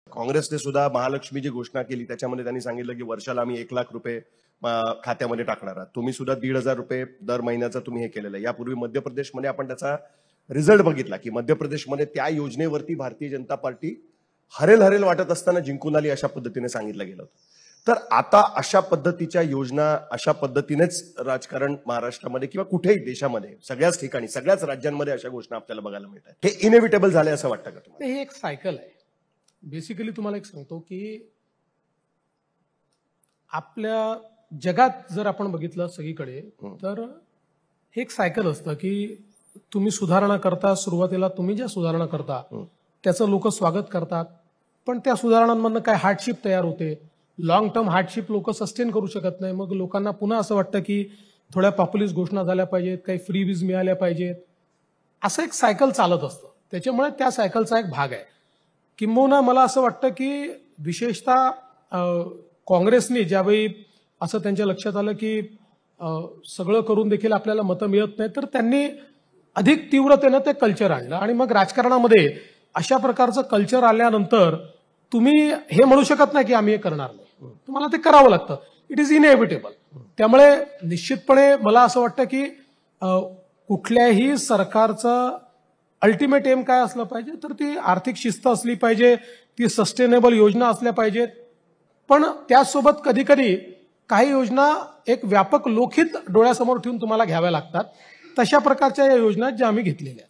काँग्रेसने सुद्धा महालक्ष्मीची घोषणा केली, त्याच्यामध्ये त्यांनी सांगितलं की वर्षाला आम्ही 1 लाख रुपये खात्यामध्ये टाकणार आहात. तुम्ही सुद्धा 1,500 रुपये दर महिन्याचा तुम्ही हे केलेलं आहे. यापूर्वी मध्य प्रदेशमध्ये आपण त्याचा रिझल्ट बघितला की मध्य प्रदेशमध्ये त्या योजनेवरती भारतीय जनता पार्टी हरेल वाटत असताना जिंकून आली, अशा पद्धतीने सांगितलं गेलं होतं. तर आता अशा पद्धतीच्या योजना, अशा पद्धतीनेच राजकारण महाराष्ट्रामध्ये किंवा कुठेही देशामध्ये सगळ्याच ठिकाणी सगळ्याच राज्यांमध्ये अशा घोषणा आपल्याला बघायला मिळतात. हे इनएव्हिटेबल झाले असं वाटतं का तुम्हाला? हे एक सायकल आहे. बेसिकली तुम्हाला एक सांगतो की आपल्या जगात जर आपण बघितलं सगळीकडे तर हे एक सायकल असतं की तुम्ही सुधारणा करता, सुरुवातीला तुम्ही ज्या सुधारणा करता त्याचं लोक स्वागत करतात, पण त्या सुधारणांमधनं काय हार्डशिप तयार होते. लॉंग टर्म हार्डशिप लोक सस्टेन करू शकत नाही. मग लोकांना पुन्हा असं वाटतं की थोड्या पॉप्युलिस्ट घोषणा झाल्या पाहिजेत, काही फ्री वीज मिळाल्या पाहिजेत, असं एक सायकल चालत असतं. त्याच्यामुळे त्या सायकलचा एक भाग आहे. किंबहुना मला असं वाटतं की विशेषतः काँग्रेसने ज्यावेळी असं त्यांच्या लक्षात आलं की सगळं करून देखील आपल्याला मतं मिळत नाही, तर त्यांनी अधिक तीव्रतेनं ते कल्चर आणलं. आणि मग राजकारणामध्ये अशा प्रकारचं कल्चर आल्यानंतर तुम्ही हे म्हणू शकत नाही की आम्ही हे करणार नाही, तुम्हाला ते करावं लागतं. It is inevitable. त्यामुळे निश्चितपणे मला असं वाटतं की कुठल्याही सरकारचं अल्टिमेट एम काय असलं पाहिजे, तर ती आर्थिक शिस्त असली पाहिजे, ती सस्टेनेबल योजना असल्या पाहिजेत. पण त्याचसोबत कधी कधी काही योजना एक व्यापक लोकहित डोळ्यासमोर ठेवून तुम्हाला घ्याव्या लागतात. तशा प्रकारच्या या योजना ज्या आम्ही घेतलेल्या.